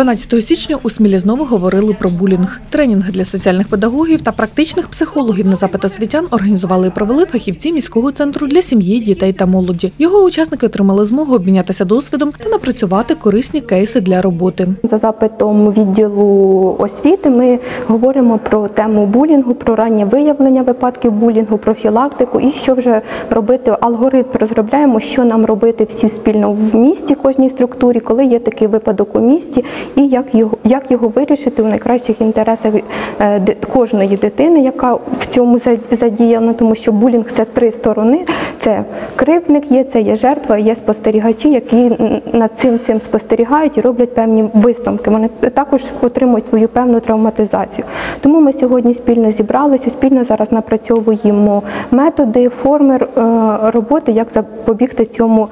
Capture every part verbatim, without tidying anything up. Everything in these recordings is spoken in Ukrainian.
дванадцятого січня у Смілі знову говорили про булінг. Тренінг для соціальних педагогів та практичних психологів на запит освітян організували і провели фахівці міського центру для сім'ї, дітей та молоді. Його учасники отримали змогу обмінятися досвідом та напрацювати корисні кейси для роботи. За запитом відділу освіти ми говоримо про тему булінгу, про раннє виявлення випадків булінгу, профілактику і що вже робити. Алгоритм розробляємо, що нам робити всі спільно в місті, кожній структурі, коли є такий випадок у місті, і як його, як його вирішити в найкращих інтересах кожної дитини, яка в цьому задіяна, тому що булінг – це три сторони. Це кривдник є, це є жертва, є спостерігачі, які над цим цим спостерігають і роблять певні висновки. Вони також отримують свою певну травматизацію. Тому ми сьогодні спільно зібралися, спільно зараз напрацьовуємо методи, форми роботи, як запобігти цьому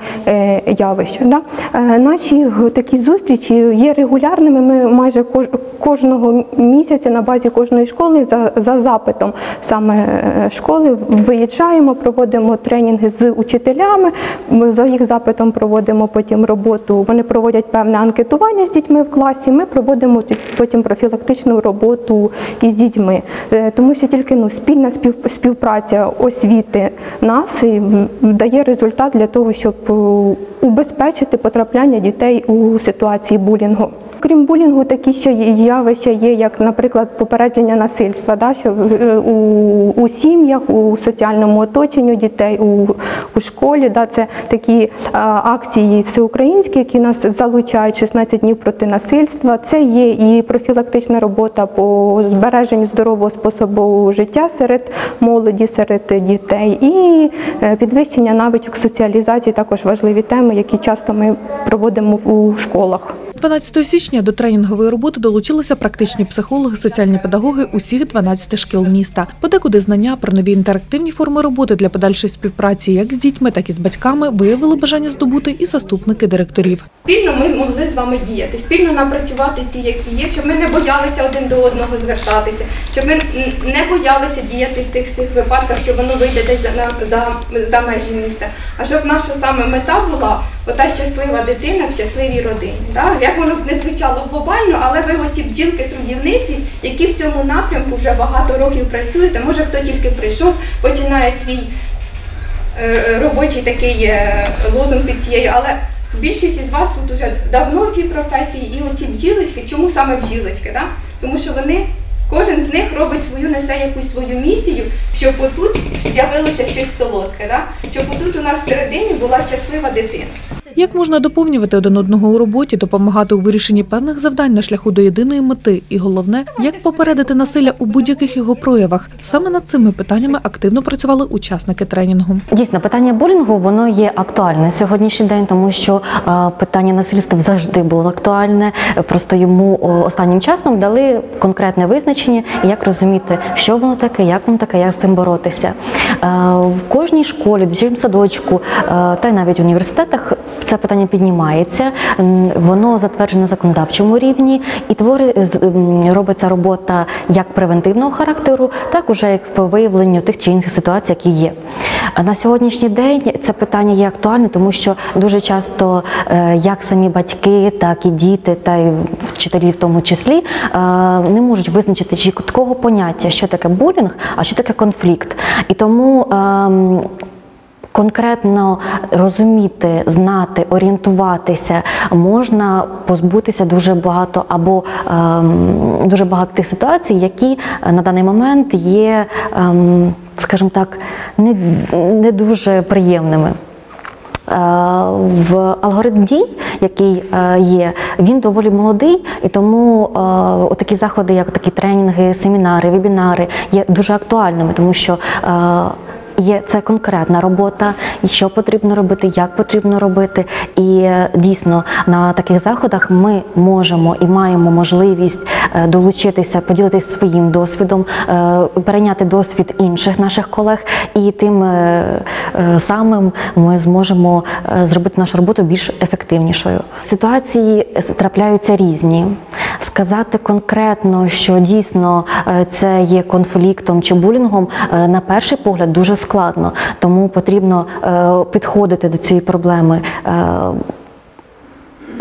явищу. Наші такі зустрічі є регулярними. Ми майже кожного місяця на базі кожної школи за, за запитом саме школи виїжджаємо, проводимо тренінги з учителями, ми за їх запитом проводимо потім роботу. Вони проводять певне анкетування з дітьми в класі, ми проводимо потім профілактичну роботу із дітьми. Тому що тільки ну, спільна спів, співпраця освіти нас дає результат для того, щоб убезпечити потрапляння дітей у ситуації булінгу. Крім булінгу, такі ще явища є, як, наприклад, попередження насильства, да, що у, у сім'ях, у соціальному оточенні дітей, у, у школі. Да, це такі а, акції всеукраїнські, які нас залучають, шістнадцять днів проти насильства. Це є і профілактична робота по збереженню здорового способу життя серед молоді, серед дітей. І підвищення навичок соціалізації – також важливі теми, які часто ми проводимо у школах. дванадцятого січня до тренінгової роботи долучилися практичні психологи, соціальні педагоги усіх дванадцяти шкіл міста. Подекуди знання про нові інтерактивні форми роботи для подальшої співпраці як з дітьми, так і з батьками виявили бажання здобути і заступники директорів. Спільно ми могли з вами діяти, спільно напрацювати ті, які є, щоб ми не боялися один до одного звертатися, щоб ми не боялися діяти в тих всіх випадках, що воно вийде десь за, за, за межі міста. А щоб наша саме мета була ота щаслива дитина в щасливій родині. Да? Як воно б не звучало глобально, але ви оці бджілки-трудівниці, які в цьому напрямку вже багато років працюють, а може хто тільки прийшов, починає свій е, робочий такий е, лозунг під цією, але більшість із вас тут вже давно в цій професії, і оці бджілочки, чому саме бджілочки? Да? Тому що вони, кожен з них робить свою, несе якусь свою місію, щоб отут з'явилося щось солодке, да? Щоб отут у нас всередині була щаслива дитина. Як можна доповнювати один одного у роботі, допомагати у вирішенні певних завдань на шляху до єдиної мети і, головне, як попередити насилля у будь-яких його проявах. Саме над цими питаннями активно працювали учасники тренінгу. Дійсно, питання булінгу, воно є актуальне на сьогоднішній день, тому що а, питання насильства завжди було актуальне, просто йому о, останнім часом дали конкретне визначення, як розуміти, що воно таке, як воно таке, як з цим боротися. А, в кожній школі, дитячому садочку а, та й навіть в університетах це питання піднімається, воно затверджено на законодавчому рівні і твори, робиться робота як превентивного характеру, так уже як по виявленню тих чи інших ситуацій, які є. На сьогоднішній день це питання є актуальне, тому що дуже часто як самі батьки, так і діти, та й вчителі в тому числі, не можуть визначити чіткого поняття, що таке булінг, а що таке конфлікт. І тому конкретно розуміти, знати, орієнтуватися можна позбутися дуже багато або ем, дуже багато тих ситуацій, які на даний момент є, ем, скажімо так, не, не дуже приємними. В алгоритм дій, який є, він доволі молодий, і тому такі заходи, як такі тренінги, семінари, вебінари є дуже актуальними, тому що є це конкретна робота, і що потрібно робити, як потрібно робити. І дійсно на таких заходах ми можемо і маємо можливість долучитися, поділитися своїм досвідом, перейняти досвід інших наших колег, і тим самим ми зможемо зробити нашу роботу більш ефективнішою. Ситуації трапляються різні. Сказати конкретно, що дійсно це є конфліктом чи булінгом, на перший погляд дуже складно, тому потрібно підходити до цієї проблеми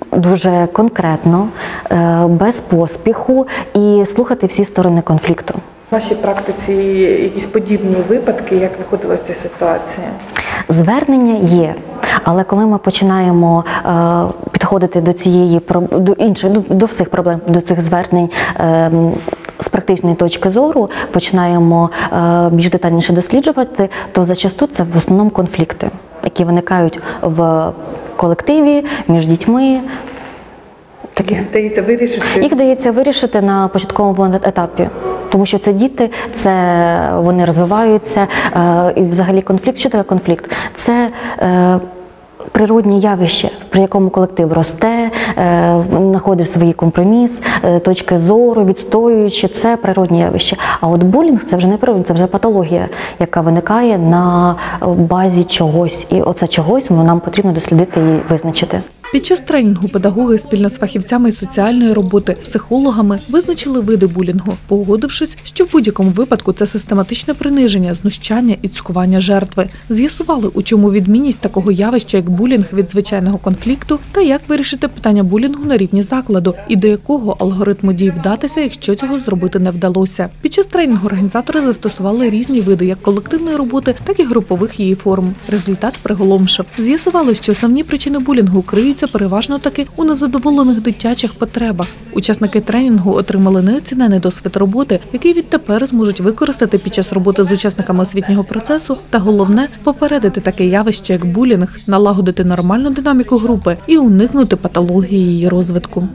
дуже конкретно, е, без поспіху і слухати всі сторони конфлікту. В вашій практиці якісь подібні випадки, як виходила з цієї ситуації? Звернення є, але коли ми починаємо е, підходити до цієї до інших, до, до всіх проблем, до цих звернень е, з практичної точки зору, починаємо е, більш детальніше досліджувати, то зачасту це в основному конфлікти, які виникають в колективі, між дітьми. Їх вдається вирішити? Їх вдається вирішити на початковому етапі. Тому що це діти, це вони розвиваються, е, і взагалі конфлікт, що таке конфлікт? Це е, природне явище, при якому колектив росте, е, знаходить свій компроміс, е, точки зору, відстоюючи, це природне явище. А от булінг – це вже не природне, це вже патологія, яка виникає на базі чогось. І оце чогось нам потрібно дослідити і визначити. Під час тренінгу педагоги спільно з фахівцями із соціальної роботи, психологами визначили види булінгу, погодившись, що в будь-якому випадку це систематичне приниження, знущання і цькування жертви. З'ясували, у чому відмінність такого явища, як булінг від звичайного конфлікту, та як вирішити питання булінгу на рівні закладу і до якого алгоритму дій вдатися, якщо цього зробити не вдалося. Під час тренінгу організатори застосували різні види як колективної роботи, так і групових її форм. Результат приголомшив. З'ясували, що основні причини булінгу криються переважно таки у незадоволених дитячих потребах. Учасники тренінгу отримали неоцінений досвід роботи, який відтепер зможуть використати під час роботи з учасниками освітнього процесу та, головне, попередити таке явище, як булінг, налагодити нормальну динаміку групи і уникнути патології її розвитку.